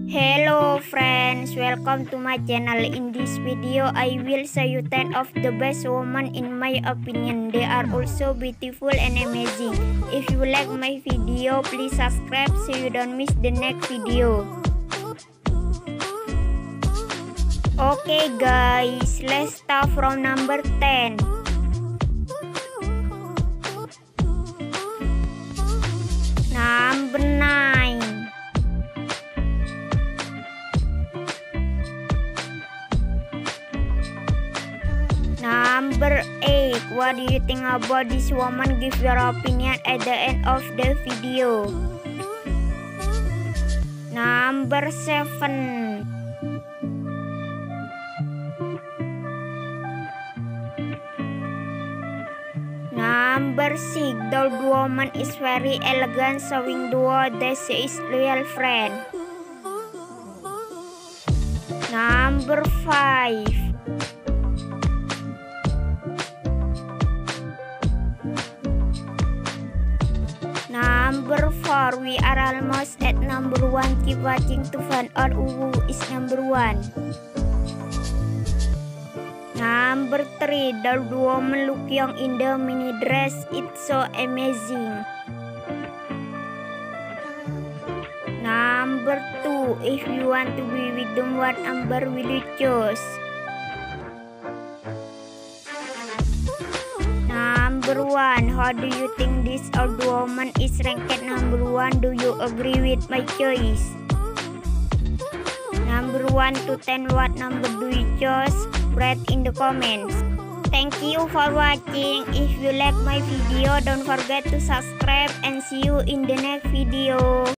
Hello friends, welcome to my channel. In this video I will show you 10 of the best women in my opinion. They are also beautiful and amazing. If you like my video, please subscribe so you don't miss the next video. Okay guys, let's start from number 10. Number 9. Number 8. What do you think about this woman? Give your opinion at the end of the video. Number 7. Number 6. The old woman is very elegant, showing the world that she is loyal friend. Number 5. Number 4. We are almost at number 1. Keep watching to find out who is number 1. Number 3. The woman look young in the mini dress. It's so amazing. Number 2. If you want to be with them, what number will you choose? Number 1. How do you think this old woman is ranked number 1? Do you agree with my choice? Number 1 to 10, what number do you choose? Write in the comments. Thank you for watching. If you like my video, don't forget to subscribe and see you in the next video.